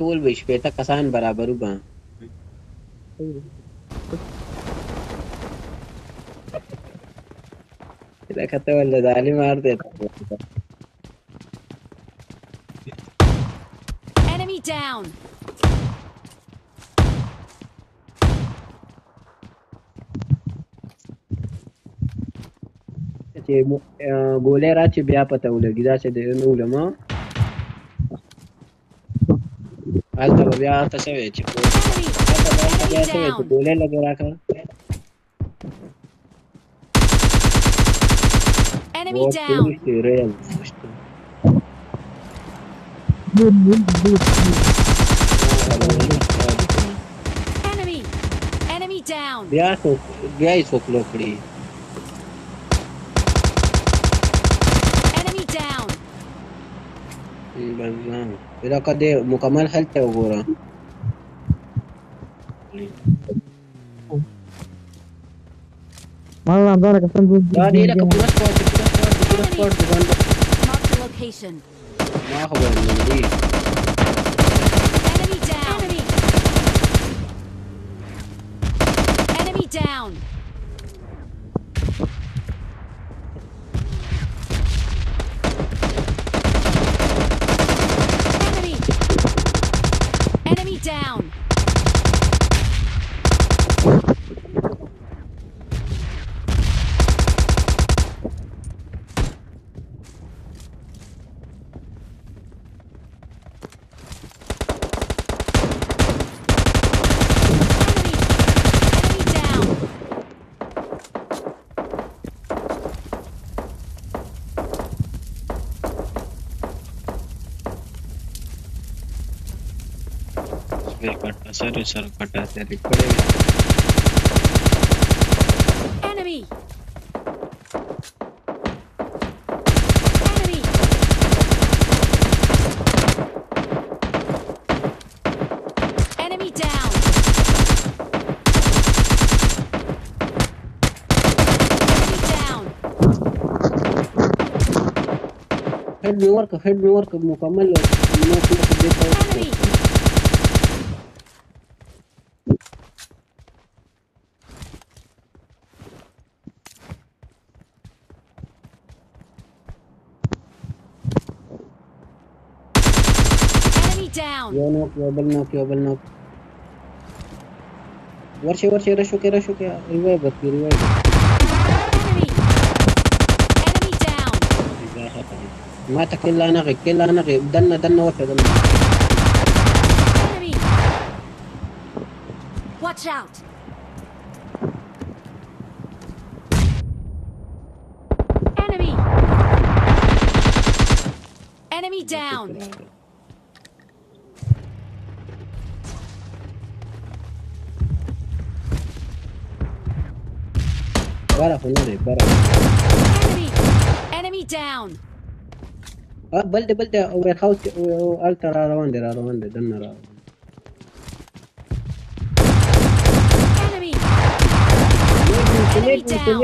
ټول به شپېته کسان برابر وبه لکه ته ولې د علي مار دی Enemy down. چې ګولۍ راشي بیا پته ولګي دا چې د نه ولما هلته به بیا هلته شوی چې هلته بیا شوی چې ګولۍ لګې راکړه Enemy down. Enemy down. بیا یې څوک لو کړي Enemy down. دا کده مکمل هلته وګوره والله بارك الله دا دې لکه پوره سپورت Mark the location. ما خو باندې دی Enemy down. Enemy down. Enemy down. सर कटा से पड़ेगा Enemy. Enemy down. Enemy down. Head में work मुकम्मल Enemy. Down. Yo no. Warche rasho ke revive Enemy down. ما تكلا نغي دنا وقت دنا Enemy. Watch out. Enemy down. Enemy down. بلده وير هاوس الترا روان دي دنا را Enemy. Enemy down.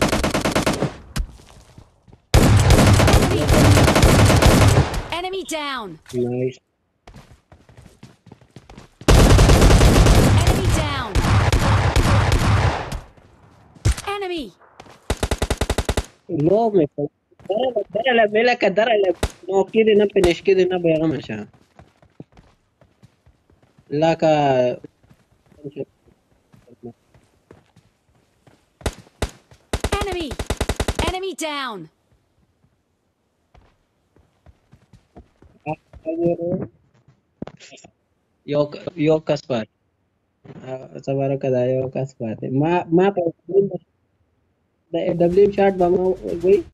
Enemy down. Nice. Enemy down. Enemy. لو me درلا ملك درلا نو كده نبنش كده نبي غمشة لك Enemy down. يو كسبات تبارك الله يو كسبات ما دبليو شات بما وي